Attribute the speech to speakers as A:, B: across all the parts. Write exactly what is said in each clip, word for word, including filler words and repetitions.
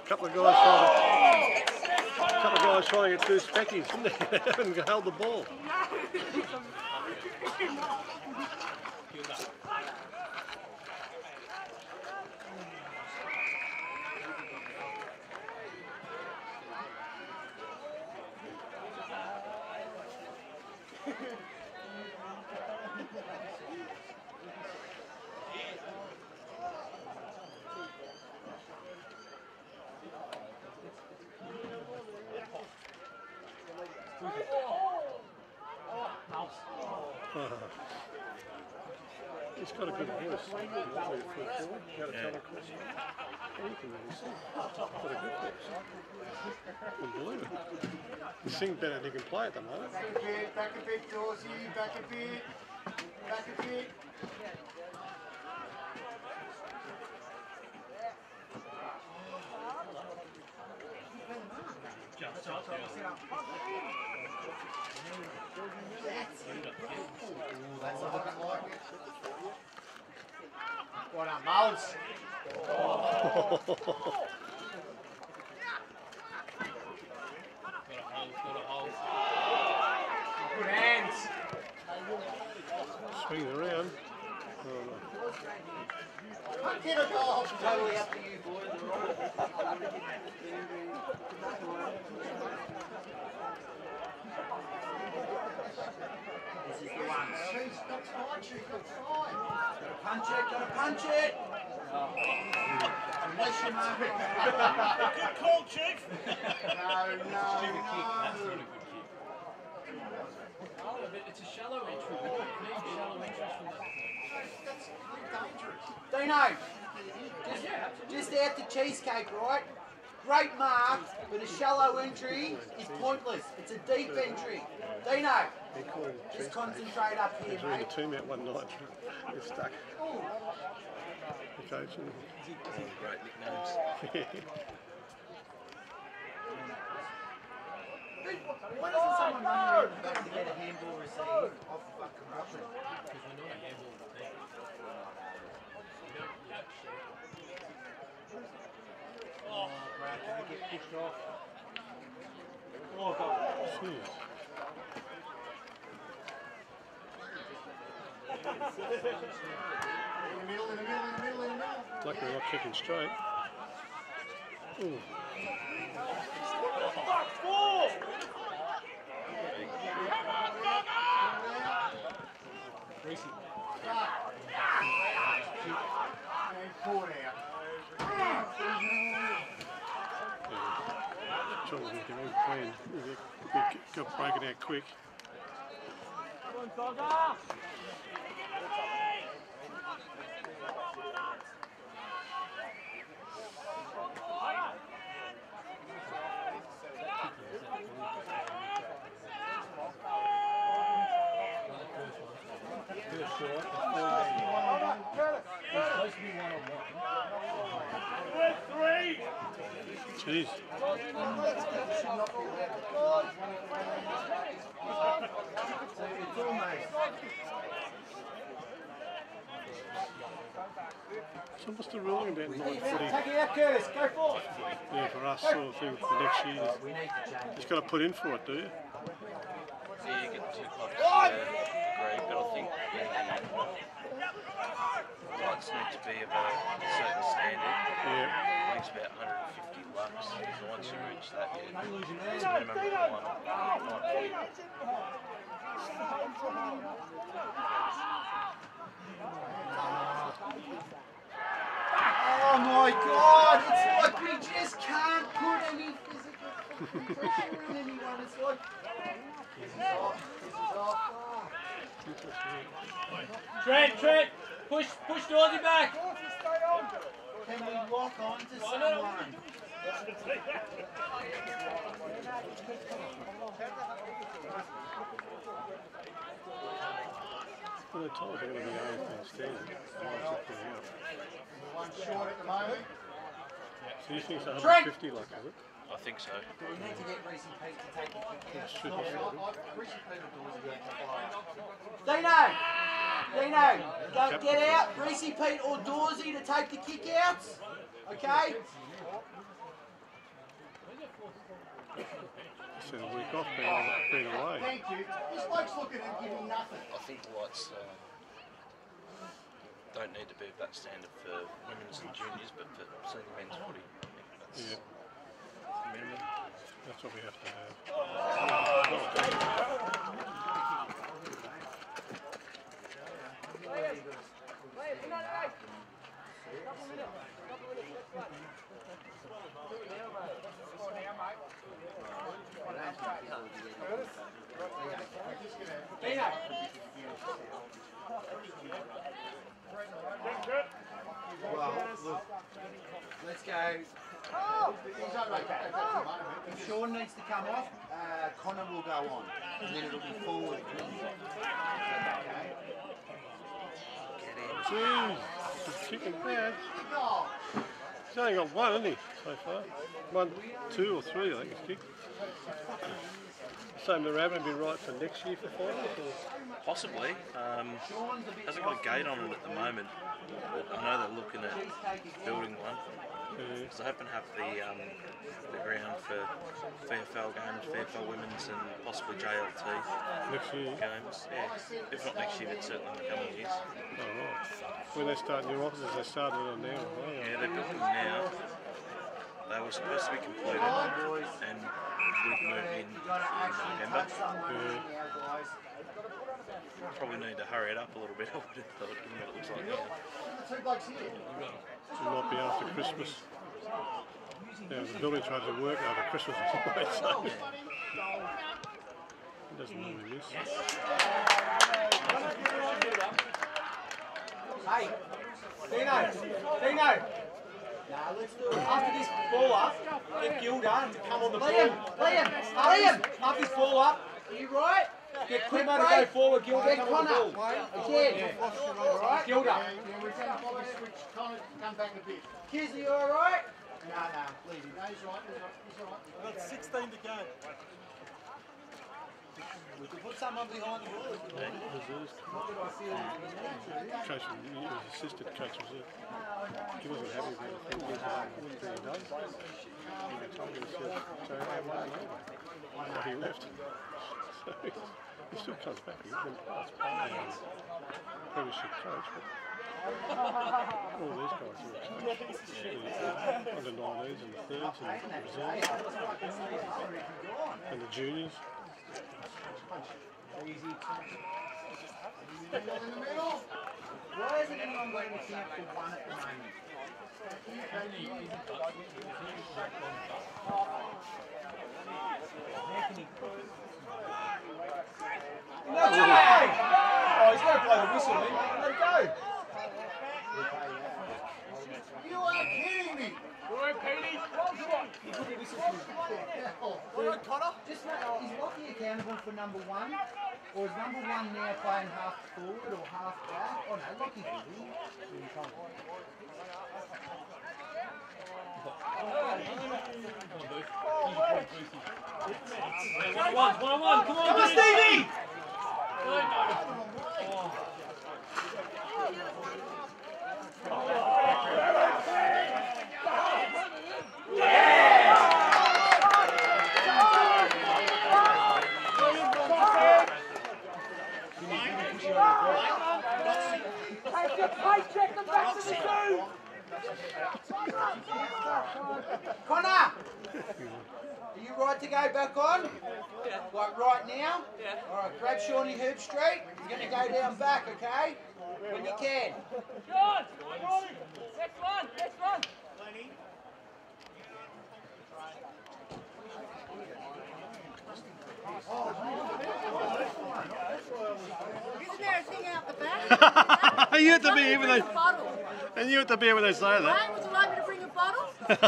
A: couple of guys trying to, a couple of guys trying to get two speckies, didn't they? They haven't held the ball. He's got a good voice. Got a telecourse. Anything that he sings. Got a good voice. I can believe it. He sings better than he can play at the moment.
B: Back a bit, back a bit, Dorsey, back a bit, back a bit. That's what I like it. Well done, Moles. Oh. Good hands.
A: Swing it around.
B: Puck it or goal.
C: Totally up to you, boys.
B: This is the one. Jeez, that's fine, Chief, that's fine.
C: Gotta punch it, gotta punch it.
B: Unless you know it.
D: Good call, Chief.
B: No, no,
E: Stupid kick. That's not a
B: no.
E: good kick. Oh, but it's a shallow entry. We don't need shallow entries from that point.
B: That's dangerous.
C: Dino, just, just out the cheesecake, right? Great mark, but a shallow entry is pointless. It's a deep entry. Dino,
A: He called him
C: just
A: cheesecake.
C: concentrate up here,
A: He was reading
C: mate.
A: a team out one night. He's stuck. The coach. And
E: Great nicknames.
C: Why doesn't someone run around the back to get a handball receive off the fucking ruckman?
E: Because we're not a handball team.
C: Oh, Brad, can we get pushed off?
B: Oh, God.
A: Jeez.
B: In the middle, in the middle, in the middle, in the middle.
A: Lucky we're not kicking straight. Ooh.
E: Greasy.
B: And pull it out.
A: John was making a clean. Got breaking out quick. Jeez. So what's the ruling about night footy?
C: Take it out, Curtis. Go for it.
A: Yeah, for us sort of thing for next year.
C: We need to change.
A: Just got to put in for it, do you?
F: Yeah, you get two clubs uh, agree, but I think the rights need to be of a certain standard.
A: Yeah.
F: I think it's about one hundred fifty bucks. So once you reach that, yeah, it's a minimum requirement.
C: Oh my God! It's like we just can't put any physical pressure on anyone. It's like this is off. This is off.
E: Trent, Trent, push, push Dorsey back.
C: Can we lock on to someone?
A: Well, they're told they're going to be A F L standard.
B: One short at the moment.
A: So you think it's one hundred fifty like, is it?
F: I think so.
C: We need to get Reece Pete to take the kick out.
A: Should
B: I,
A: be.
B: I, Reece Pete or Dorsey going to fire.
C: Dino! Dino! Don't get out. Reece Pete or Dorsey to take the kick outs. Okay?
A: Instead of a week off being, being away.
B: Thank you. This bloke's looking at giving nothing.
F: I think the Whites uh, don't need to be of that standard for women's and juniors, but for senior men's footy, I think that's
A: Yeah.
F: minimum.
A: That's what we have to have.
C: Well, look, let's go. If Sean needs to come off, uh, Connor will go on, and then it'll be forward.
A: Jeez, he's kicking bad. He's only got one, hasn't he, so far? One, two or three, I think he's kicked. Same the rabbit be right for next year for finals? Or?
F: Possibly. Um, hasn't got a gate on it at the moment, but I know they're looking at building one.
A: Yeah.
F: Because they happen to have the um, the ground for V F L games, V F L women's, and possibly J L T
A: Next year?
F: games. Yeah, if not next year, then certainly in the coming years.
A: Oh, right. When they start new offices, they started on now, right?
F: Yeah, they're building now. They were supposed to be completed, and would move in in November.
A: Yeah.
F: Probably need to hurry it up a little bit. I would have thought, given what it looks like now.
B: Two blokes here.
A: It might be after Christmas. Yeah, the building tries to work after Christmas anyway, so it doesn't really miss.
C: Hey, Dino, Dino. Nah, let's do it. After this ball up, get Gilda to come on the ball. Liam, Liam, Liam. After this ball up, are you right? Get Quimmer to go forward, Gilda, come on the ball. Again. Alright, Gilda.
B: Yeah, we're going to probably switch Connor to come back a bit.
C: Kiz, are you alright?
B: No, no, leave him. No, he's all right. He's all right. He's all right.
D: We've got sixteen to go.
C: We could put someone behind the ball.
A: Coach, he was assistant coach reserve. He wasn't happy with the thing being done. And they told him, he said, so I won't know. So he left. So he, he still comes back. He's been past part of the premiership coach, but all these guys are coached. The under nineteens and the thirds and the reserves and the juniors.
C: Easy. Why isn't anyone going to camp for one at the moment? No way! Oh, he's got to blow the whistle, man. Let it go.
B: You are kidding me.
C: Well done, Connor. Just like, is Lockie accountable for number one? Or is number one now playing half forward or half back? Oh no, Lockie's busy.
E: One on one, one on one, come on,
C: Come on, Stevie! Connor! Are you right to go back on? Yeah. Like right now? Yeah. Alright, grab Shawnee Herb Street. You're going to go down back, okay? When you can.
G: John! Next one! Next one! Isn't there a thing out the back?
A: You have to be here when they,
G: Bottle.
A: and you have to be here when they say that.
G: Ryan, would you like me to bring a bottle?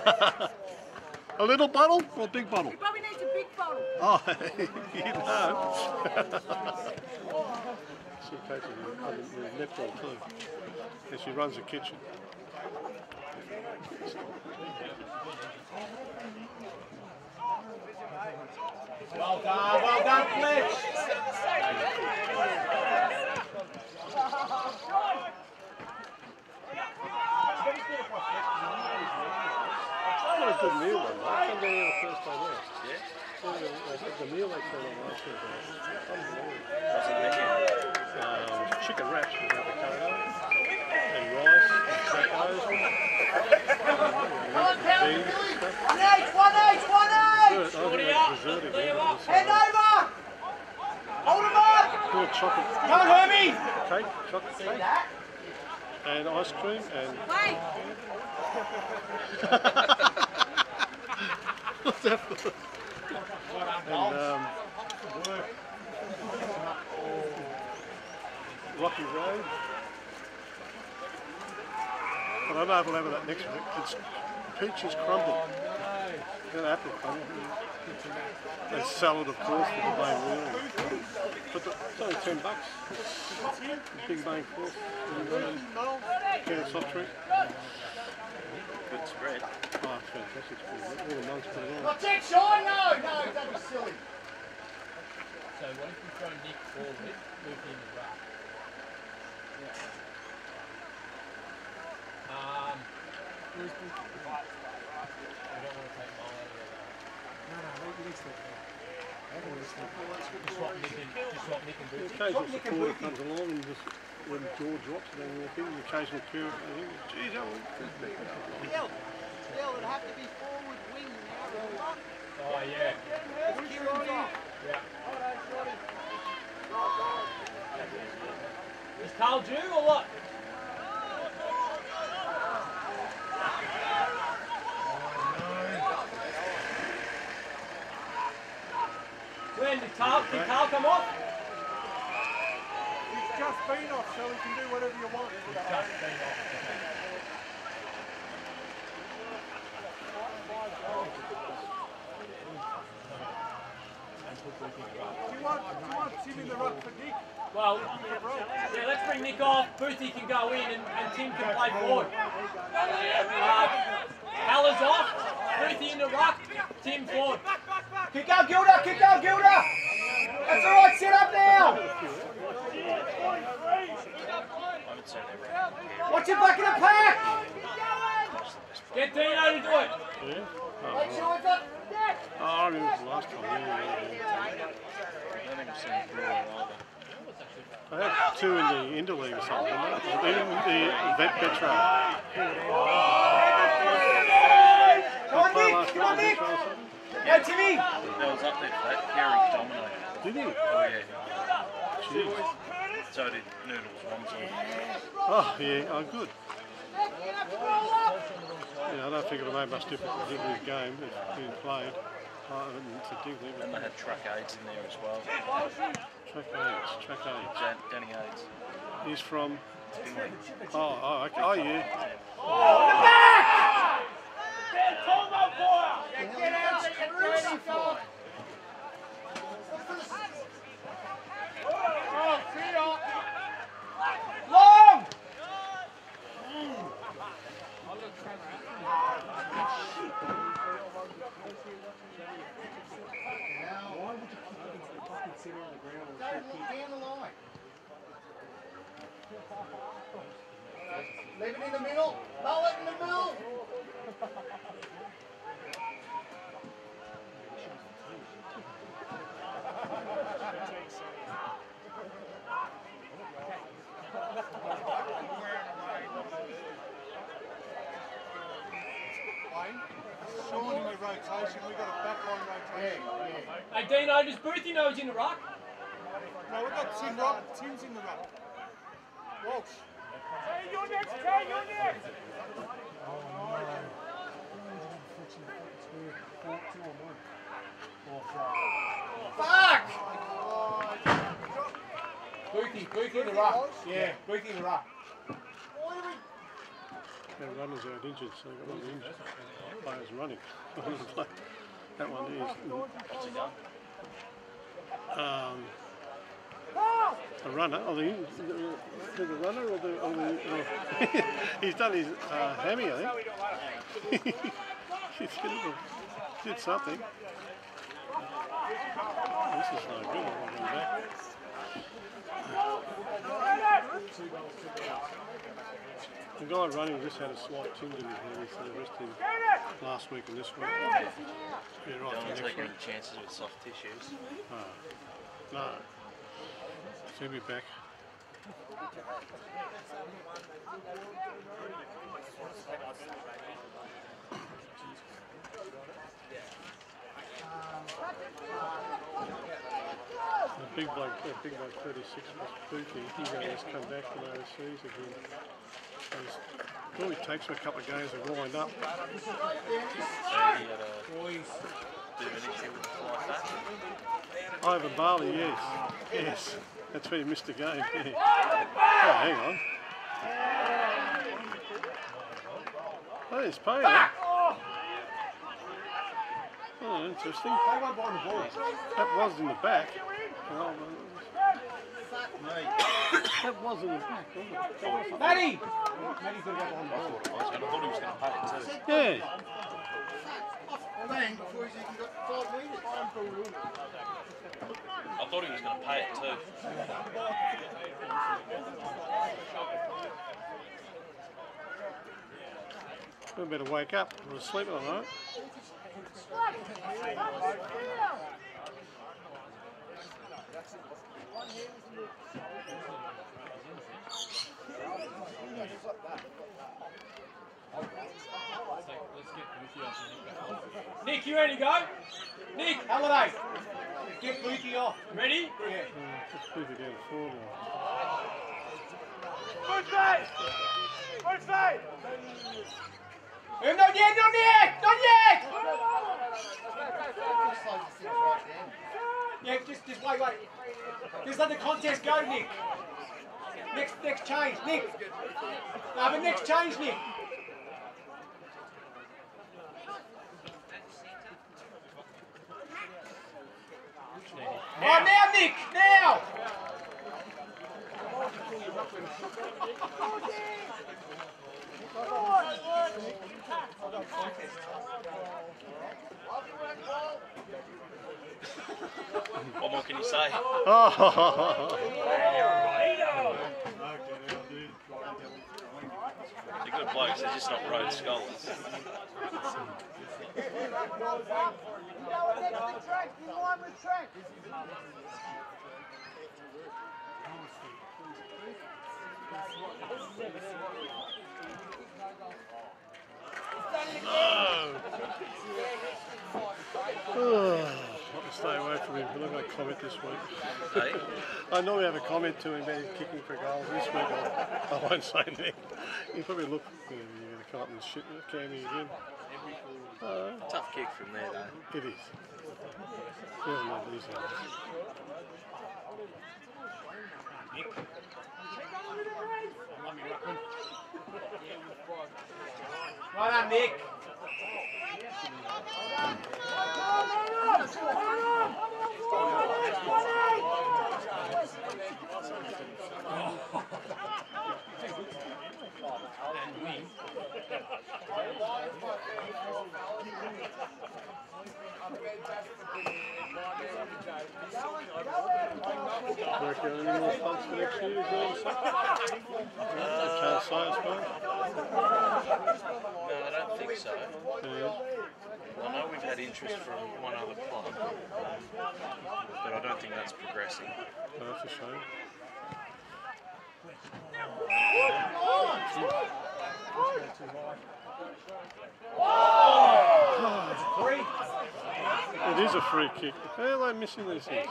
A: A little bottle or a big bottle?
G: He probably needs a big bottle.
A: Oh, you know. She coaches in the netball too. And she runs the kitchen.
C: Well done, well done, Fletch.
A: What a good meal one night. I come down here the first day there.
F: Yeah?
A: Yeah, they had the meal they turned on last week. Unbelievable.
F: What's the menu?
A: Um, chicken wraps with avocado and rice and tacos. Beans and stuff.
B: One eight, one eight, one eight!
A: Dessert, I think it was dessert again. It was,
B: Hand
A: uh,
B: over! Hold him up!
A: good chocolate
C: Come on, Herbie!
A: cake, chocolate cake,
B: That?
A: and ice cream and.
G: Hey!
A: What's that for? And um, Rocky Road. But I don't know if we'll have that next week. It's peaches crumble. And apple crumble. And salad, of course, with the main meal. But the, it's only ten bucks. Big main course. And um, can of soft drink.
F: Good spread.
A: Oh, it's fantastic. It's pretty good. All the monks put it on.
B: What's it, Sean? No, no, don't be silly.
E: So what if we throw Nick forward, move him in the ruck? Um, we don't want to take Mo out of there.
C: No, no, we need to.
E: Just swap Nick and, just swap Nick and
A: The
E: Bootsy.
A: occasional supporter comes along and just, when George drops it, then walk in, the occasional parent, I think, geez, that was
B: Bill, Bill, it'd have to be forward wing now, remember?
E: Oh yeah,
B: Kieran's off.
E: yeah. Is Carl due or what? When did Carl, did Carl come off?
C: It's just been off, so we can do whatever you want.
E: Just been off.
C: Do you want, do you want Tim in the ruck for Nick?
E: Well, yeah, let's bring Nick off. Boothie can go in and, and Tim can play forward. Uh, Haller's off. Boothie in the ruck. Tim forward.
C: Kick out, Gilda! Kick out, Gilda! That's all right, sit up now!
F: I would say they were.
C: Watch your back of the pack!
E: Get Dino to do it.
A: Yeah? Oh,
B: Make sure we've got that.
A: oh, I remember it was the last time. Yeah, yeah, yeah.
F: I don't think I've seen it growing either.
A: I had two in the Interleague or something, didn't I? In the Vet Petro.
C: Come on, Nick! Come on, Nick! Go, Timmy!
F: That was up there for that. Kerry dominated.
A: Did he?
F: Oh yeah.
A: Jeez.
F: So did Noodles, Wamsle.
A: Oh, yeah, oh, good. Yeah, I don't think it'll make much difference to his game if it's being played. Oh, particularly,
F: And
A: but
F: they had truck aids in there as well.
A: track aids, track aids.
F: Dan, Danny aids.
A: He's from. Oh, oh, okay. Oh, yeah.
B: Get out and crucify.
C: Long! Why would you kick against the fucking centre of the ground or
B: Don't walk down the line. Leave it in the middle. Roll it in the middle.
C: Sean in the rotation, we've got a backline rotation.
E: Hey Dino, does Boothie know he's in the ruck?
C: No, we've got Tim Rock, Tim's in the ruck. Walsh.
G: Hey, you're next, Kay, you're next!
B: Fuck!
C: Boothie, Boothie in the ruck. Yeah, Boothie in the ruck.
A: Their runners are injured, so they've got all the injured players running. That one is.
F: What's he done?
A: Um, a runner, or the, the, the runner, or the, or the or he's done his uh, hammy, I think. He did, did something. This is no good. I'll run back. The guy running just had a slight tinge in his head, so the rest of him last week and this week. Yeah, right
F: Don't
A: for
F: want to
A: next
F: take
A: week.
F: any chances with soft tissues.
A: Oh. No. She'll be back. The big bloke, the big bloke, thirty-six, was Booty. He's going to come back from overseas again. He's, all it takes him a couple of games to wind up.
F: So he had a bit of an issue with like that.
A: Over Bali, yes. Yes. That's where he missed the game. Yeah. Oh, hang on. Oh, he's paying it. Oh, interesting. That was in the back. Oh, that was in the back, wasn't it?
C: Matty! Matty's going to go behind the ball.
F: I thought he was going to pay it too.
A: Yeah.
B: Bang before he's even got five metres.
F: I thought he was going to pay it too.
A: We better wake up. We're asleep all night.
E: Nick, you ready to go? Nick,
C: Halliday, get Booty off.
E: ready?
C: Yeah.
A: Just move it down forward now.
C: Eh, not yet, not yet, not yet! Yeah, just, just wait, wait. Just let the contest go, Nick. Next, next change, Nick. No, but next change, Nick. Oh, now, Nick, now!
F: What more can you say?
A: Oh,
F: They're good blokes, they're just not Rhodes scholars.
A: I'll stay away from him. We're not going to comment this week.
F: Hey?
A: I normally have a comment to him about him kicking for goals. This week I, I won't say anything. He'll probably look, you know, you're going to come up and shit with Cammy again. Uh,
F: Tough kick from there though.
A: it is. He doesn't know these ones.
C: Right on, Nick.
A: Working on any more stunts for next year as well? I can't say, I suppose.
F: No, I don't think so.
A: Yeah.
F: I know we've had interest from one other club, um, but I don't think that's progressing.
A: Oh, that's a shame.
C: Three.
A: It is a free kick. How are they missing these things?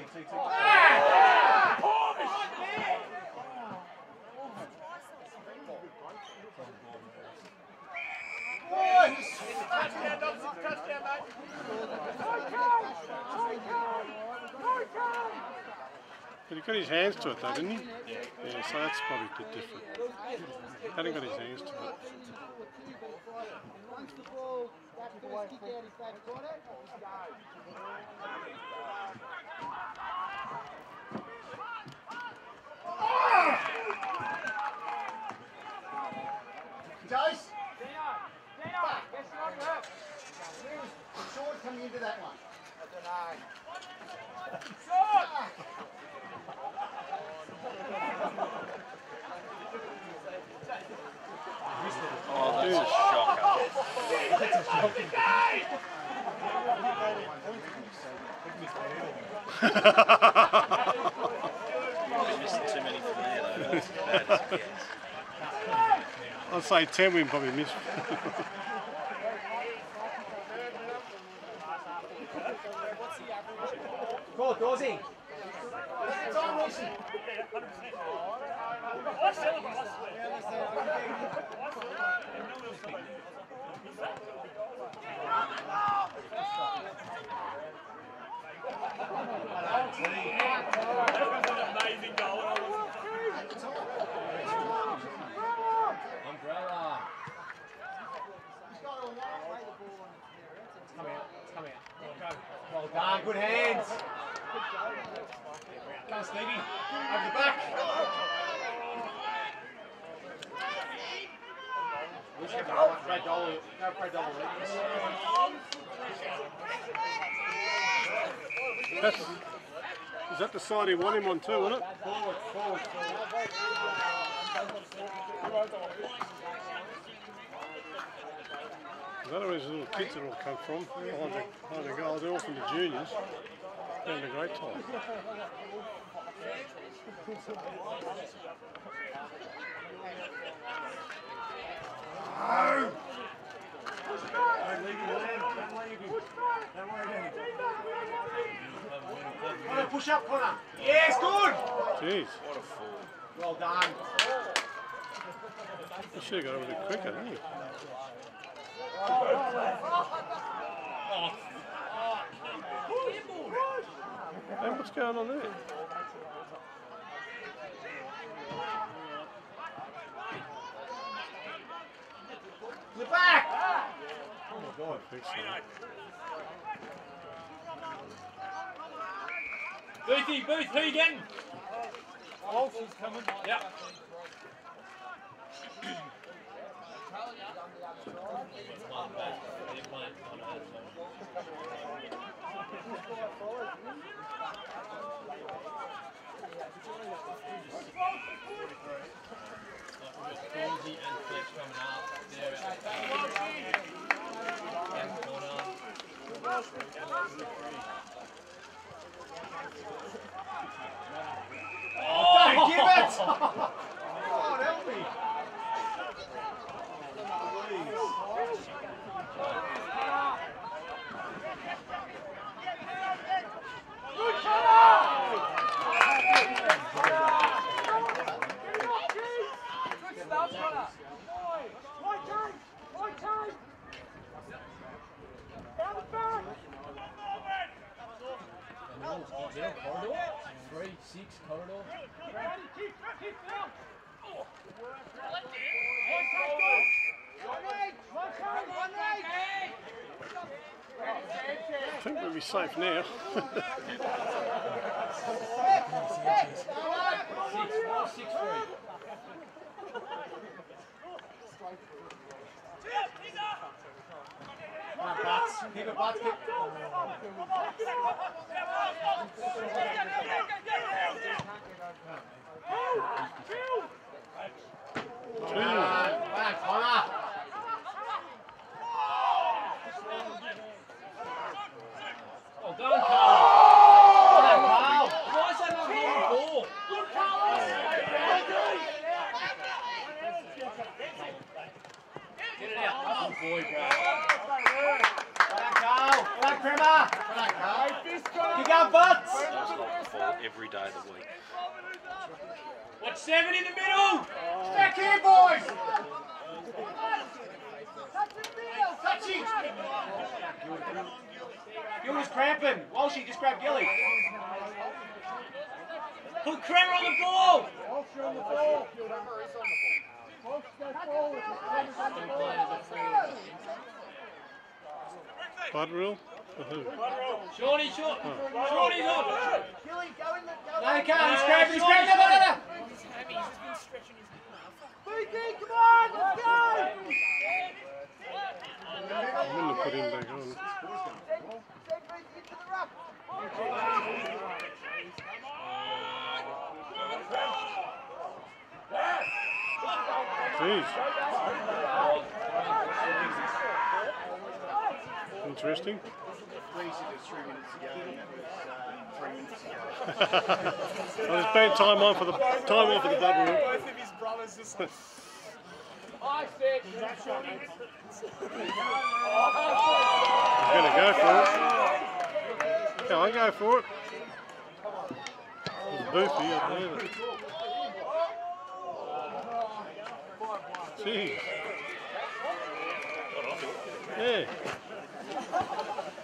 A: But he got his hands to it though, didn't he?
F: Yeah.
A: Yeah, so that's probably a bit different. Hadn't got his hands to it.
B: Once the ball, that first kick out, if they've got it, Dose. Short coming into that one.
F: We're missing too many from there though. That's bad as it gets.
A: I'd say ten we can probably miss.
C: Go, Dorsey. It's on, Wilson.
E: Amazing goal. Umbrella. It's coming out. It's coming out. Go.
C: Well done, good hands. Come on, Stevie. Over the back. We should go Fred Dollar. Go Fred Dollar.
A: That's, is that the side he want him on too, isn't it?
C: Forward, forward, forward.
A: Is that where his little kids have all come from? Behind the, behind the goal. They're all from the juniors. They're having a great time.
C: Oh! Don't leave him, Len. Don't leave him. Don't worry about him. Connor, push up, Connor. Yes, good!
A: Jeez.
F: What a fool.
C: Well done.
A: He should have got over it quicker, didn't he? Hey, what's going on there?
C: To the back!
A: Oh my God, I think so.
E: Boothie, Booth, who you getting? Oh, she's coming. Yep. Stormzy and Fletch coming up. They're at the corner.
C: Oh, don't give it! Oh, help me!
E: Corridor? Three, six, corridor.
A: I think we'll be safe now.
E: Six, four, six, three.
C: Come on, Butts. Keep it, Butts. Keep it. Well done, Connor.
E: Well done, Carl.
C: Well done, Carl.
E: Why is that not holding the ball? Get it out. Good boy, bro.
C: Well done, Carl. Well done, Cremmer. Well done, Carl. Kick out, Butts.
F: That was like the fool every day of the week.
E: Watch seven in the middle.
C: Back here, boys. Touch it. Gilly's cramping. Walshy, just grab Gilly.
E: Put Kremer on the ball.
A: Bud rule? For who?
E: Shorty, short. Shorty's on.
C: No, he can't. He's cramping. He's cramping. No, no, no, no.
B: Come on, let's go!
A: I wouldn't have put him back on. Jeez. Interesting.
B: Lee said it was three minutes ago, and that was uh, three minutes ago.
A: Well, there's been time on for the time on for the bubble room.
C: Both of his brothers just like...
G: I said.
A: He's going to go for it. Come on, go for it. It was Boofy, I believe it. Jeez. Yeah.